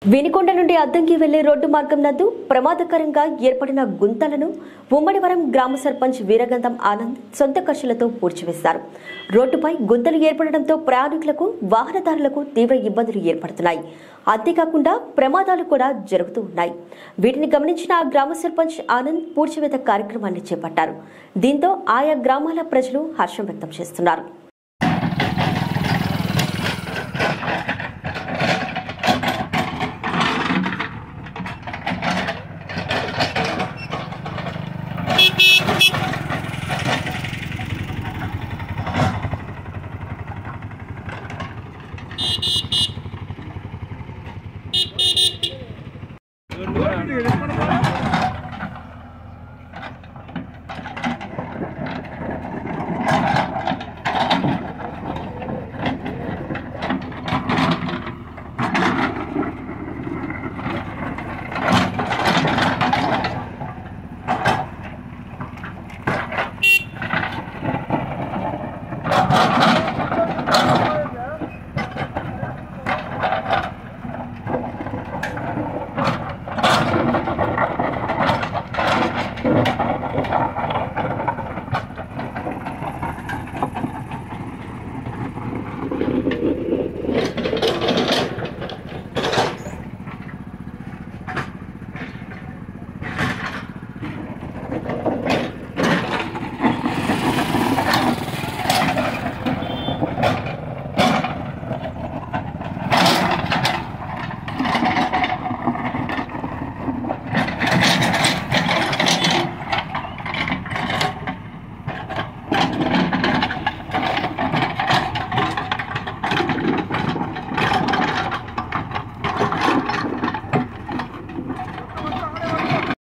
వినికొండ నుండి అద్దంకి వెళ్లే రోడ్డు మార్గం నందు ప్రమాదకరంగా ఏర్పడిన గుంతలను ఉమ్మడివరం గ్రామ సర్పంచ్ వీరగంధం ఆనంద్ సొంత ఖర్చులతో పూడ్చివేశారు. రోడ్డుపై గుంతలు ఏర్పడడంతో ప్రయాణికులకు వాహనదారులకు తీవ్ర ఇబ్బందులు ఏర్పడుతున్నాయి. అంతేకాకుండా ప్రమాదాలు కూడా జరుగుతూ ఉన్నాయి. వీటిని గమనించిన ఆ గ్రామ సర్పంచ్ ఆనంద్ పూడ్చివేత కార్యక్రమాన్ని చేపట్టారు. దీంతో ఆయా గ్రామాల ప్రజలు హర్షం వ్యక్తం చేస్తున్నారు. Good morning.